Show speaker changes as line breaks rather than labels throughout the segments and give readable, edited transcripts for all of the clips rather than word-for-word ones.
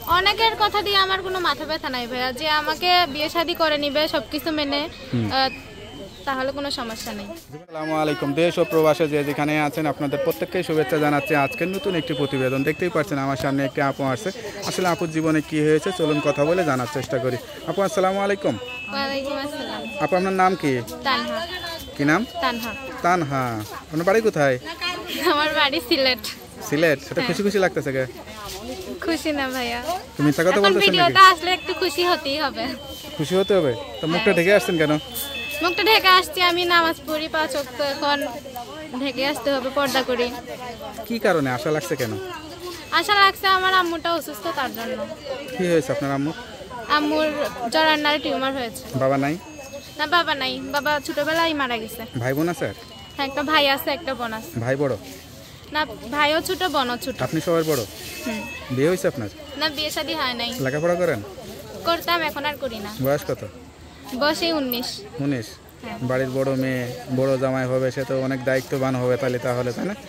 অনেকের কথা দিয়ে আমার কোনো মাথা ব্যথা নাই ভাইয়া, যে আমাকে বিয়ে শাদী করে নিবে সবকিছু মেনে, তাহলে কোনো সমস্যা নেই।
আসসালামু আলাইকুম। দেশ ও প্রবাসে যে যেখানে আছেন আপনাদের প্রত্যেককেই শুভেচ্ছা জানাচ্ছি। আজকের নতুন একটি প্রতিবেদন দেখতেই পাচ্ছেন আমার সামনে একটি আপু আসছে। আসলে আপুর জীবনে কি হয়েছে চলুন কথা বলে জানার চেষ্টা করি। আপু আসসালামু আলাইকুম।
ওয়ালাইকুম আসসালাম।
আপু আপনার নাম কি?
তানহা।
কি নাম?
তানহা।
তানহা। আপনার বাড়ি কোথায়?
আমার বাড়ি সিলেট।
সিলেট। সেটা খুশি খুশি লাগতেছে কে?
খুশি না ভাইয়া,
তুমি মিথ্যা কথা
এখন
বলতেছেন নাকি?
ভিডিওটা আসলে একটু খুশি হতেই হবে।
খুশি হতে হবে তো মুখটা ঢেকে আসছেন কেন?
মুখটা ঢেকে আসছি, আমি নামাজ পড়ি 5 ওয়াক্ত, এখন ঢেকে আসতে হবে, পর্দা করি।
কি কারণে আশা লাগছে কেন?
আশা লাগছে আমার আম্মুটা অসুস্থ, তার জন্য।
কি হয়েছে আপনার আম্মু?
আম্মুর জরান্নার টিউমার হয়েছে।
বাবা নাই?
না, বাবা নাই, বাবা ছোটবেলায় মারা গেছে।
ভাই বোন আছে?
হ্যাঁ, একটা ভাই আছে, একটা বোন আছে।
ভাই বড়?
না, ভাইও ছোট, বোনও ছোট।
আপনি সবার বড়? বিয়ে হয়েছে আপনার?
না, বিয়ে শাদী হয় নাই।
লেখাপড়া করেন?
করতাম, এখন আর করি না।
বয়স কত?
বয়সে 19।
19?
হ্যাঁ।
বাড়ির বড় মেয়ে, বড় জামাই হবে, সে তো অনেক দায়িত্ববান হবে তাহলে তাই না?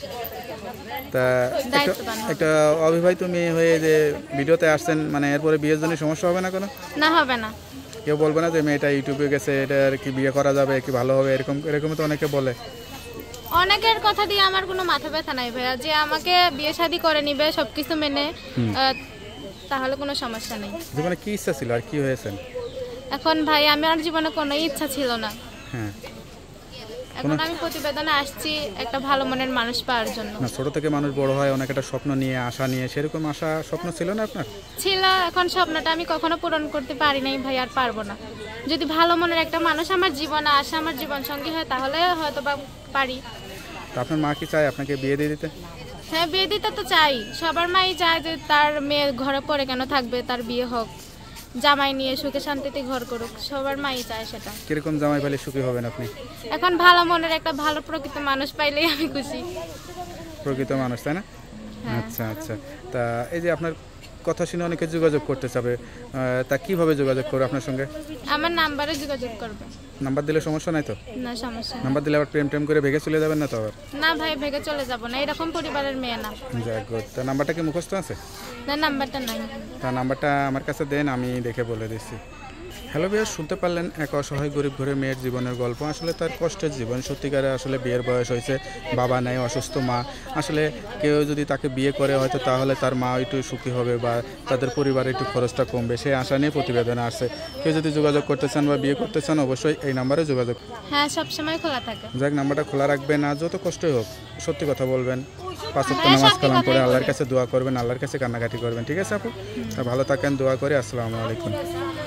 তা
দায়িত্ববান হবে।
একটা অবিবাহিত মেয়ে হয়ে যে ভিডিওতে আসছেন, মানে এরপরে বিয়ের জন্য সমস্যা হবে না কোনো?
না, হবে না।
কেউ বলবে না যে মেয়েটা ইউটিউবে গেছে, এটা আর কি বিয়ে করা যাবে, কি ভালো হবে, এরকম তো অনেকে বলে।
অনেকের কথা দিয়ে আমার কোনো মাথা ব্যথা নাই ভাইয়া, যে আমাকে বিয়ে শাদী করে নিবে সবকিছু মেনে, তাহলে কোনো সমস্যা নেই।
জীবনে কি ইচ্ছা ছিল আর কি হয়েছেন?
এখন ভাই আমার জীবনে কোনো ইচ্ছা ছিল না।
হ্যাঁ।
এখন আমি প্রতিবেদনে আসছি একটা ভালো মনের মানুষ পাওয়ার জন্য।
না, ছোট থেকে মানুষ বড় হয় অনেক একটা স্বপ্ন নিয়ে, আশা নিয়ে, সেরকম আশা স্বপ্ন ছিল না আপনার?
ছিল, এখন স্বপ্নটা আমি কখনো পূরণ করতে পারি নাই ভাই, আর পারবো না। যদি ভালো মনের একটা মানুষ আমার জীবনে আসে, আমার জীবন সঙ্গী হয়, তাহলে হয়তো বা পারি।
তা আপনার মা কি চায় আপনাকে বিয়ে দিয়ে দিতে?
হ্যাঁ, বিয়ে দিতে তো চাই, সবার মাই চায় যে তার মেয়ে ঘরে পড়ে কেন থাকবে, তার বিয়ে হোক, জামাই নিয়ে সুখে শান্তিতে ঘর করুক, সবার মাই চায় সেটা।
কিরকম জামাই পেলে সুখী হবেন আপনি?
এখন ভালো মনের একটা ভালো প্রকৃত মানুষ পাইলেই আমি খুশি।
প্রকৃত মানুষ, তাই না?
হ্যাঁ।
আচ্ছা আচ্ছা। তা এই যে আপনার কথা শুনে অনেকে যোগাযোগ করতে চাবে, তা কিভাবে যোগাযোগ করবে আপনার সঙ্গে?
আমার নাম্বারে যোগাযোগ করবে।
নাম্বার দিলে সমস্যা নাই তো?
না, সমস্যা নেই।
নাম্বার দিলে আবার প্রেম করে ভেগে চলে যাবেন না তো আবার?
না ভাই, ভেগে চলে যাব না, এরকম পরিবারের মেয়ে না।
যাক গুড। তা নাম্বারটা কি মুখস্থ আছে?
না, নাম্বারটা নাই।
তা নাম্বারটা আমার কাছে দেন, আমি দেখে বলে দিচ্ছি। হ্যালো ভাইয়া, শুনতে পারলেন এক অসহায় গরিব ঘরের মেয়ের জীবনের গল্প। আসলে তার কষ্টের জীবন, সত্যিকারে আসলে বিয়ের বয়স হয়েছে, বাবা নেই, অসুস্থ মা। আসলে কেউ যদি তাকে বিয়ে করে হয়তো তাহলে তার মা একটু সুখী হবে বা তাদের পরিবারে একটু খরচটা কমবে, সেই আশা নিয়ে প্রতিবেদনে আসছে। কেউ যদি যোগাযোগ করতে চান বা বিয়ে করতে চান অবশ্যই এই নাম্বারে যোগাযোগ।
হ্যাঁ, সবসময় খোলা থাকে।
যাক, নাম্বারটা খোলা রাখবেন, আর যত কষ্টই হোক সত্যি কথা বলবেন, 5 ওয়াক্ত নামাজ কালাম করে আল্লাহর কাছে দোয়া করবেন, আল্লাহর কাছে কান্নাকাটি করবেন। ঠিক আছে আপু? তা ভালো থাকেন, দোয়া করি। আসসালামু আলাইকুম।